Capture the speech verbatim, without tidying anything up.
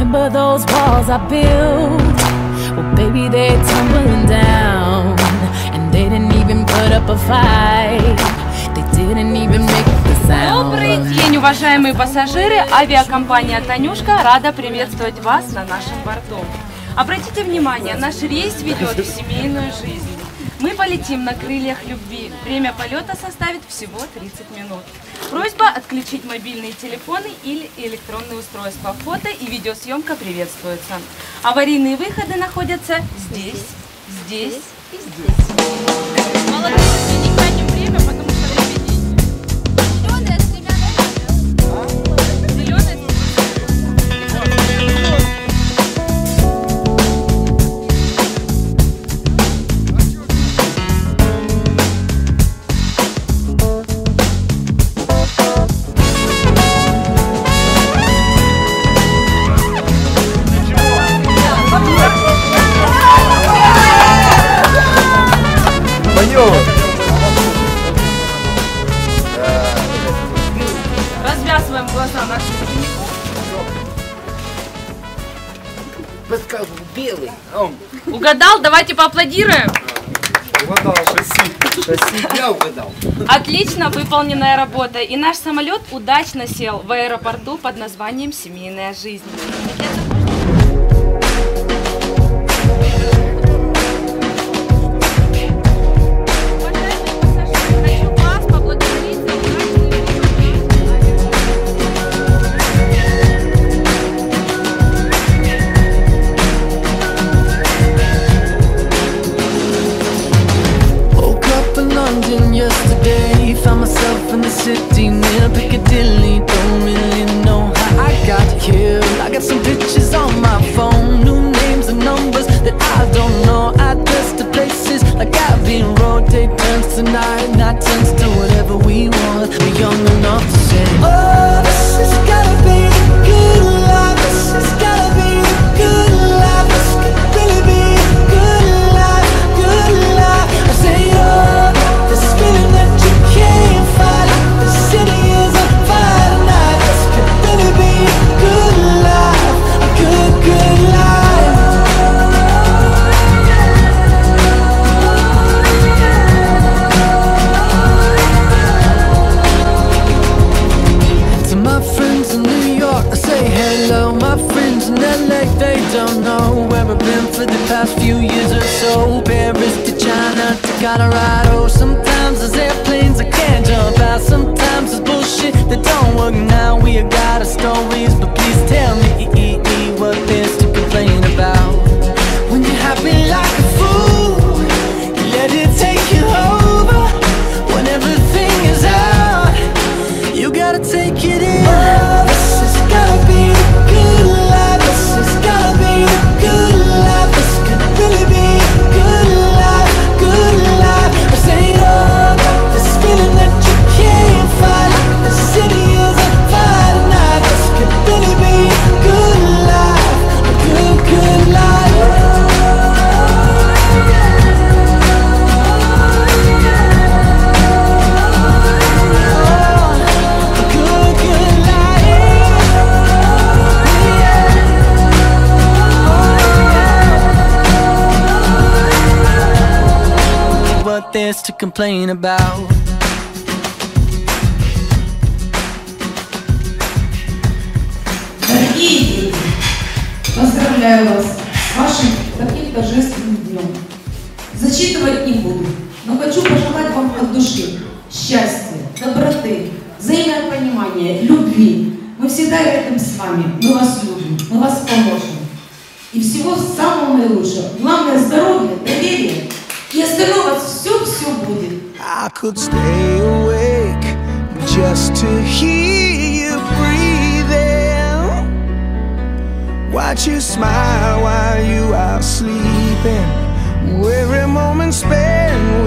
Remember those walls I built? Well, baby, they're tumbling down, and they didn't even put up a fight. They didn't even make the sound. Добрый день, уважаемые пассажиры! Авиакомпания «Танюшка» рада приветствовать вас на нашем борту. Обратите внимание, наш рейс ведет в семейную жизнь. Мы полетим на крыльях любви. Время полета составит всего тридцать минут. Просьба отключить мобильные телефоны или электронные устройства. Фото и видеосъемка приветствуются. Аварийные выходы находятся здесь, здесь и здесь. Молодые люди, не тратим время, потому что время деньги. Зеленая с тремя ногами. Зеленая. Развязываем глаза нашим ученикам. Белый. Угадал? Давайте поаплодируем. Угадал, шасси. Шасси я угадал. Отлично выполненная работа. И наш самолет удачно сел в аэропорту под названием «Семейная жизнь». Yesterday, found myself in the city near Piccadilly. Don't really know how I got here. I got some pictures on my phone, new names and numbers that I don't know. Address to places like Abbey Road. Day turns to night, night turns to whatever we want. We're young enough to say, oh, this has gotta be the good life. This has gotta be the good life. This could really be the good life, good life. I say, oh, this feeling that you can't fight. The city is on fire tonight. This could really be a good life, a good, good life. To my friends in New York, I say hello. My friends in L A, they don't know where I've been for the past few years or so. Paris to China to Colorado. Sometimes there's airplanes I can't jump out. Sometimes there's bullshit that don't work. Now we got our stories, but please tell me what there's to complain about. When you're happy like a fool, you let it take you over. When everything is out, you gotta take it in. Oh, this has gotta be the good life. This has gotta be the good life. This could really be the good life, good life. I say, oh, this feeling that you can't fight. The city is on fire tonight. This could really be a good life, a good, good life. What there's to complain about. Дорогие дети, поздравляю вас с вашим таким торжественным днем. Зачитывать не буду, но хочу пожелать вам от души счастья, доброты, взаимопонимания, любви. Мы всегда рядом с вами, мы вас любим, мы вас поможем. И всего самого наилучшего. Главное здоровье, доверие. И остальное у вас все-все будет. I could stay awake just to hear you breathing. Watch you smile while you are sleeping. Every moment spent